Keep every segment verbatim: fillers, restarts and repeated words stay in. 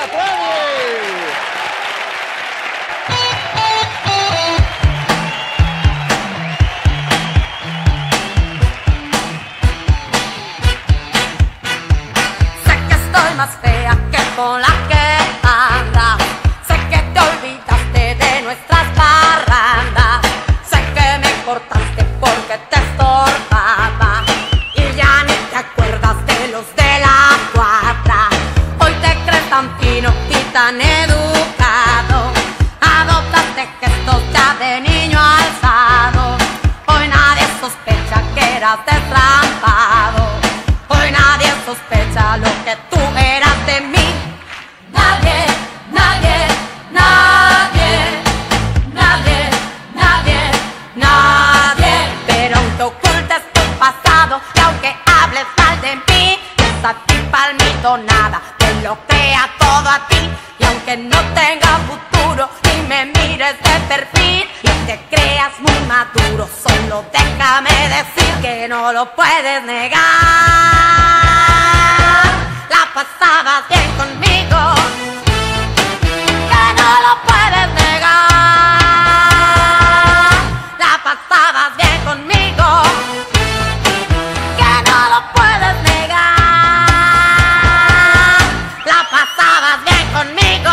puede! Sé que estoy más fea que con la que anda. Sé que te olvidaste de nuestras parrandas. Sé que me cortaste porque te estorbaba y ya ni te acuerdas de los de la cuadra. Hoy te crees tan fino y tan educado. Adoptaste gestos ya de niño alzado. Hoy nadie sospecha que eras destrampado. Hoy nadie sospecha lo que tú eras de mí. Nadie, nadie, nadie, nadie, nadie, nadie. Pero aunque ocultes tu pasado y aunque hables mal de mí, es a ti palmito nada, te lo crea todo a ti. Y aunque no tenga futuro y me mires de perfil y te creas muy maduro, solo déjame decir que no lo puedes negar. La pasabas bien conmigo, que no lo puedes negar. La pasabas bien conmigo, que no lo puedes negar. La pasabas bien conmigo.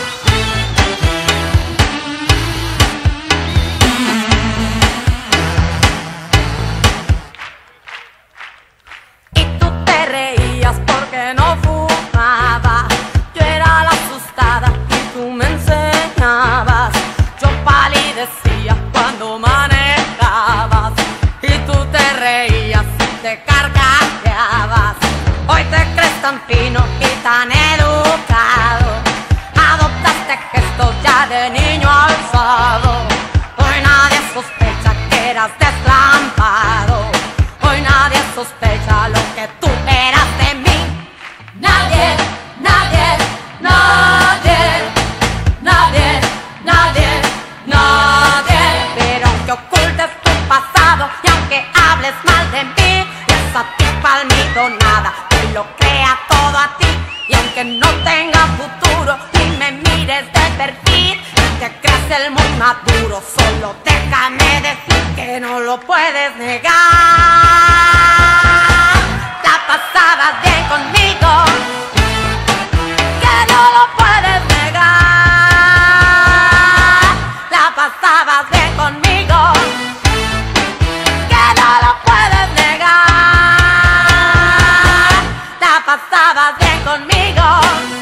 Y tú te reías porque no fumaba. Yo era la asustada y tú me enseñabas. Yo palidecía cuando manejabas y tú te reías y te carcajeabas. Hoy te crees tan fino y tan educado. Adoptaste gestos ya de niño alzado. Hoy nadie sospecha que eras destrampado. Hoy nadie sospecha lo que tú eras de mí. Nadie, nadie, nadie, nadie, nadie, nadie. Pero aunque ocultes tu pasado y aunque hables mal de mí, es a ti palmito nada, te lo crea todo a ti. Y aunque no tenga futuro y me mires de perfil y te creas el muy maduro, solo déjame decir que no lo puedes negar. La pasabas bien conmigo, que no lo puedes negar. La pasabas bien conmigo, que no lo puedes negar. La pasabas bien conmigo.